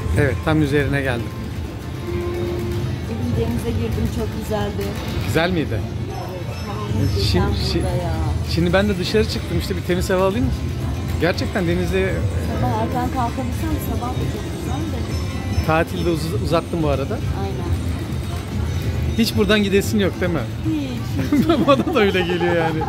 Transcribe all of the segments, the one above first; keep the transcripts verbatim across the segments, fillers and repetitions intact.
Evet, tam üzerine geldim. Bugün denize girdim, çok güzeldi. Güzel miydi? Evet, muhteşem Şimdi, burada şimdi, ya. şimdi ben de dışarı çıktım işte bir temiz hava alayım. Gerçekten denizde Sabah erken kalkabilsem sabah da çok güzel de. tatilde uz- uzattım bu arada. Aynen. Hiç buradan gidesin yok değil mi? Hiç. Bana da öyle geliyor yani.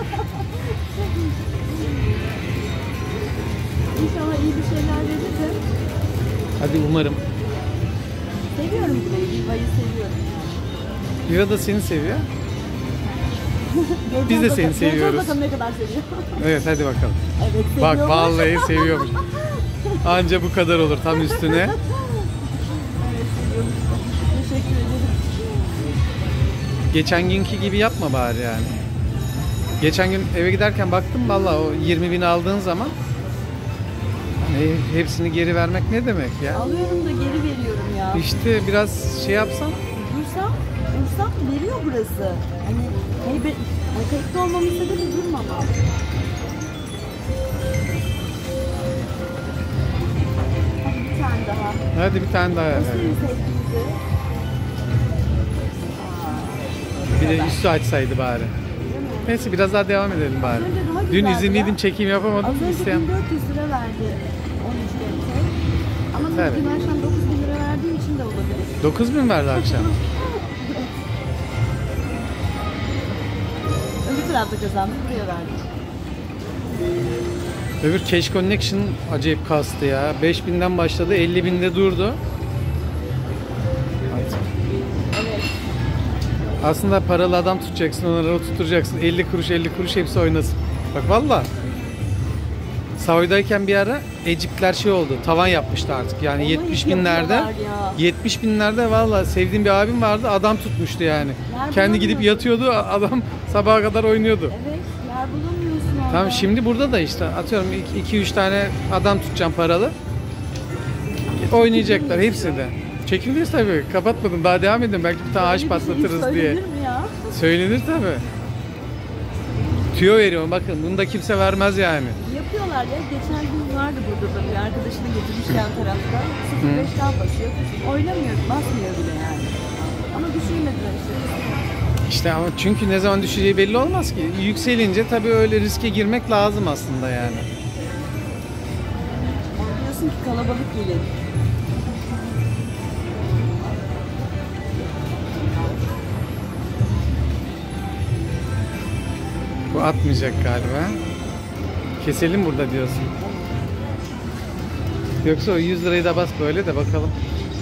İnşallah iyi bir şeyler verir de. Hadi umarım. Seviyorum burayı, Viva'yı seviyorum. Viva da seni seviyor. Biz de Göreceğiz seni bakalım- seviyoruz. göreceğiz bakalım ne kadar seviyor. Evet hadi bakalım. Evet, Bak seviyormuş. vallahi seviyormuş. Anca bu kadar olur tam üstüne. Evet, seviyormuş. Teşekkür ederim. Geçen günkü gibi yapma bari yani. Geçen gün eve giderken baktım vallahi o yirmi bin aldığın zaman hani hepsini geri vermek ne demek ya? Alıyorum da geri veriyorum ya. İşte biraz şey yapsan. Dursam, dursam veriyor burası. Hani heybe, hani kayıtlı olmamın sebebi durmamam. Hadi bir tane daha. Hadi bir tane daha. Gösterin sevginizi. Aa, Bir de kadar. üstü açsaydı bari. Değil mi? Neyse biraz daha devam edelim bari. Az önce daha Dün güzeldi izinliydim ya. çekim yapamadım. Az önce İsteyen. bin dört yüz lira verdi on üç G T. Ama Evet. tabii ben şu an dokuz bin lira verdiğim için de olabilir. dokuz bin verdi akşam. Öbür tarafta kazandım, buraya verdim. Öbür Cash Connection acayip kastı ya. beş binden başladı, elli binde durdu. Evet. Aslında paralı adam tutacaksın, onları tutturacaksın. elli kuruş, elli kuruş hepsi oynasın. Bak valla. Savya'dayken bir ara ecikler şey oldu. Tavan yapmıştı artık. Yani Onu yetmiş hep binlerde. yapıyorlar ya. yetmiş binlerde valla sevdiğim bir abim vardı. Adam tutmuştu yani. Nerede Kendi gidip bulamıyorsun? yatıyordu. Adam sabaha kadar oynuyordu. Evet, yer bulamıyorsun orada. Tamam şimdi burada da işte atıyorum iki üç tane adam tutacağım paralı. Oynayacaklar hepsi de. Çekimdeyiz tabii. Kapatmadım. Daha devam edin. Belki bir tane ağaç Öyle bir şey patlatırız diye. söylenir mi ya? Söylenir tabii. Tüyo veriyorum. Bakın bunu da kimse vermez yani. Yapıyorlar ya. Geçen gün vardı burada da bir arkadaşını getirmiş yan tarafta. sıfır beş daha basıyor. Oynamıyor, basmıyor bile yani. Ama düşürmediler işte. İşte ama çünkü ne zaman düşeceği belli olmaz ki. Yükselince tabii öyle riske girmek lazım aslında yani. Diyorsun ki kalabalık gelin. Bu atmayacak galiba. Keselim burada diyorsun. Yoksa o yüz lirayı da bas böyle de bakalım.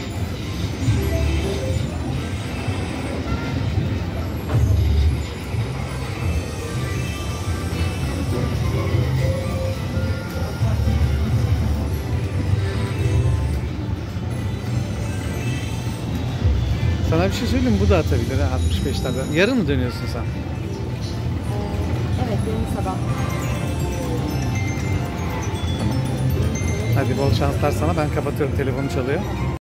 Sana bir şey söyleyeyim mi? Bu da atabilir ha altmış beşlerden. Yarın mı dönüyorsun sen? Evet, benim sabah. Hadi bol şanslar sana. Ben kapatıyorum. Telefonum çalıyor.